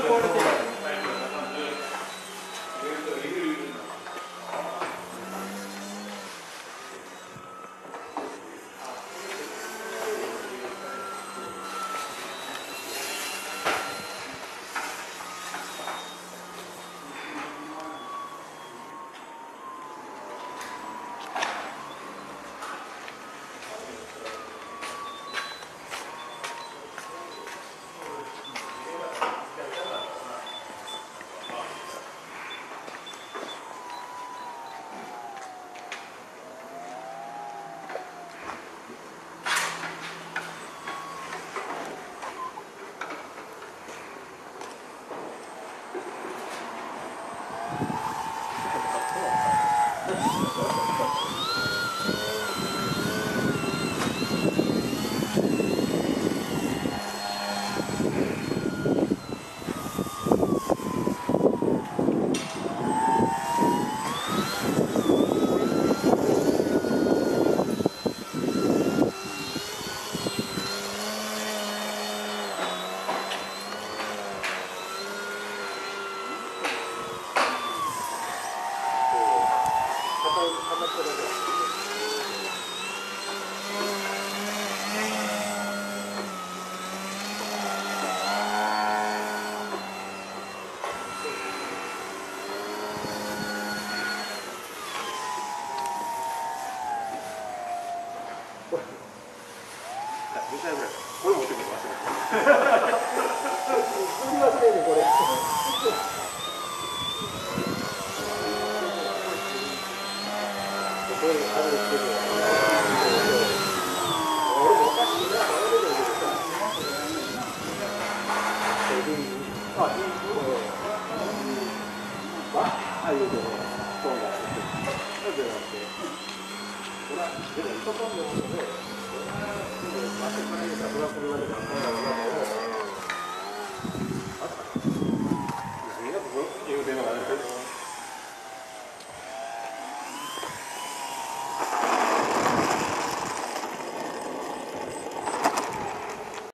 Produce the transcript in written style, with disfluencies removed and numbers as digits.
壊れてる。 これ持ってくる忘れて。 忘れてこれ。これあるんですけど。俺もおかしいな。あ、いいよ。そうなんです。なんでなんで。ほら、でも一本でもね。